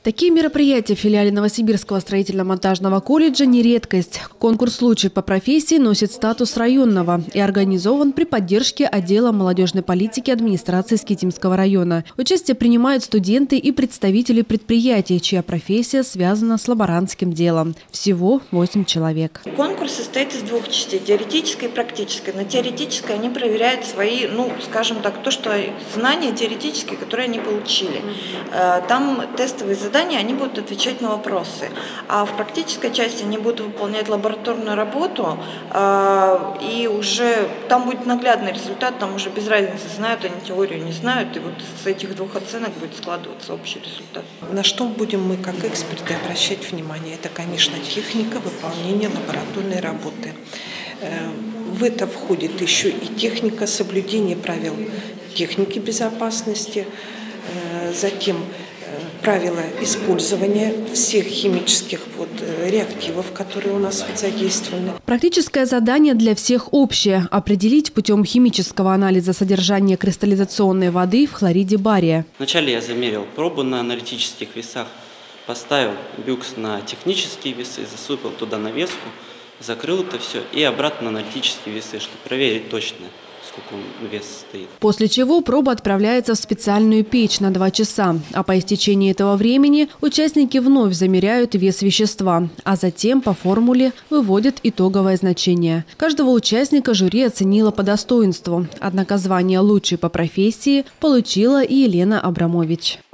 Такие мероприятия в филиале Новосибирского строительно-монтажного колледжа не редкость. Конкурс «Лучший по профессии» носит статус районного и организован при поддержке отдела молодежной политики администрации Скитимского района. Участие принимают студенты и представители предприятий, чья профессия связана с лаборантским делом. Всего 8 человек. Конкурс состоит из двух частей – теоретической и практической. На теоретической они проверяют свои, скажем так, знания теоретические, которые они получили. Там тестовые задания, они будут отвечать на вопросы. А в практической части они будут выполнять лабораторную работу, и уже там будет наглядный результат, там уже без разницы, знают они теорию, не знают, и вот с этих двух оценок будет складываться общий результат. На что будем мы, как эксперты, обращать внимание? Это, конечно, техника выполнения лабораторной работы. В это входит еще и техника соблюдения правил техники безопасности, затем правила использования всех химических реактивов, которые у нас задействованы. Практическое задание для всех общее – определить путем химического анализа содержание кристаллизационной воды в хлориде бария. Вначале я замерил пробу на аналитических весах, поставил бюкс на технические весы, засыпал туда навеску, закрыл это все и обратно на аналитические весы, чтобы проверить точно, сколько вес стоит. После чего проба отправляется в специальную печь на 2 часа. А по истечении этого времени участники вновь замеряют вес вещества, а затем по формуле выводят итоговое значение. Каждого участника жюри оценило по достоинству. Однако звание «Лучший по профессии» получила и Елена Абрамович.